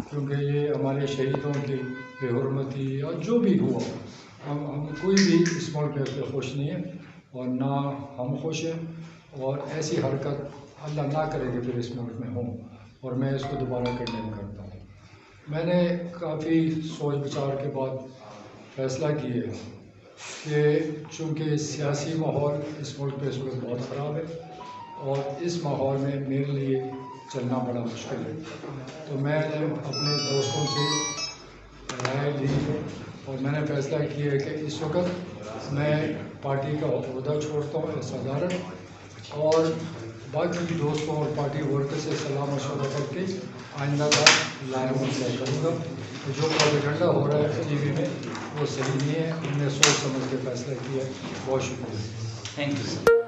क्योंकि ये हमारे शहीदों की बेहुरमती या जो भी हुआ, हम कोई भी इस मुल्क में खुश नहीं है और ना हम खुश हैं, और ऐसी हरकत अल्लाह ना करे कि फिर इस मुल्क में हो, और मैं इसको दोबारा कंडेम करता हूँ। मैंने काफ़ी सोच विचार के बाद फ़ैसला किया है कि चूँकि सियासी माहौल इस मुल्क पे इस वक्त बहुत ख़राब है और इस माहौल में मेरे लिए चलना बड़ा मुश्किल है, तो मैंने अपने दोस्तों से राय ली है और मैंने फ़ैसला किया है कि इस वक्त मैं पार्टी का ओहदा छोड़ता हूँ सदारत, और बाकी दोस्तों और पार्टी वर्कर से सलाह मशवरा करके आइंदा का लाइन तय करूँगा। तो जो प्रोपेगेंडा हो रहा है टीवी में वो सही नहीं है, हमने सोच समझ के फैसला किया है। बहुत शुक्रिया। Thank you sir.